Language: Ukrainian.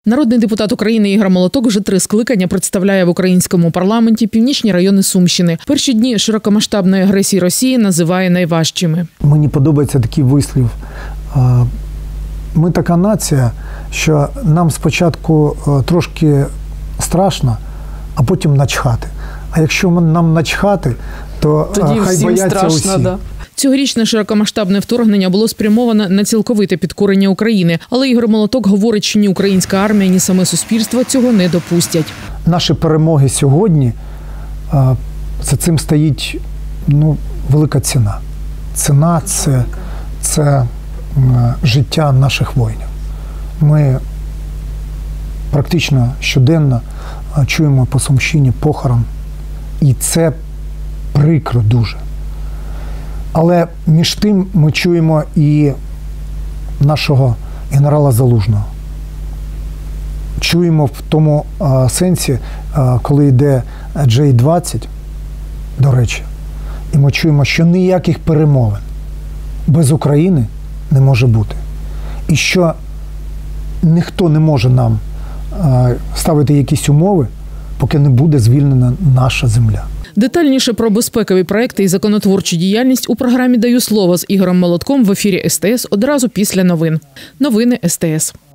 Народний депутат України Ігор Молоток вже 3 скликання представляє в українському парламенті північні райони Сумщини. Перші дні широкомасштабної агресії Росії називає найважчими. Мені подобається такий вислів. Ми така нація, що нам спочатку трошки страшно, а потім начхати. А якщо нам начхати, то тоді хай бояться страшно, усі. Да. Цьогорічне широкомасштабне вторгнення було спрямоване на цілковите підкорення України. Але Ігор Молоток говорить, що ні українська армія, ні саме суспільство цього не допустять. Наші перемоги сьогодні, за цим стоїть велика ціна. Ціна – це життя наших воїнів. Ми практично щоденно чуємо по Сумщині похорон. І це прикро дуже. Але між тим ми чуємо і нашого генерала Залужного. Чуємо в тому сенсі, коли йде J-20, до речі, і ми чуємо, що ніяких перемовин без України не може бути. І що ніхто не може нам ставити якісь умови, поки не буде звільнена наша земля. Детальніше про безпекові проекти і законотворчу діяльність у програмі «Даю слово» з Ігорем Молотком в ефірі СТС одразу після новин. Новини СТС.